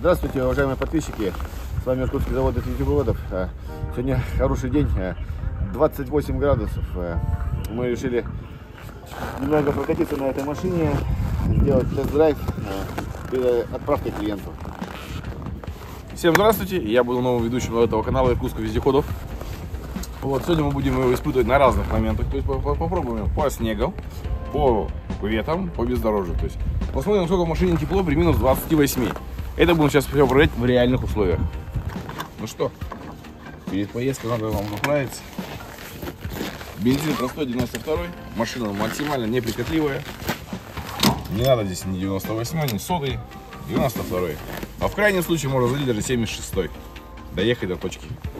Здравствуйте, уважаемые подписчики. С вами Иркутский завод нефтепроводов. Сегодня хороший день, 28 градусов. Мы решили немного прокатиться на этой машине, сделать тест-драйв перед отправкой клиенту. Всем здравствуйте, я буду новым ведущим этого канала Иркутских вездеходов. Вот, сегодня мы будем его испытывать на разных моментах, то есть попробуем по снегу, по ветрам, по бездорожью. То есть посмотрим, насколько в машине тепло при минус 28. Это будем сейчас все проверять в реальных условиях. Ну что, перед поездкой надо вам направиться. Бензин простой 92, машина максимально неприхотливая. Не надо здесь ни 98, ни 100, 92. А в крайнем случае можно залить даже 76. Доехать до точки.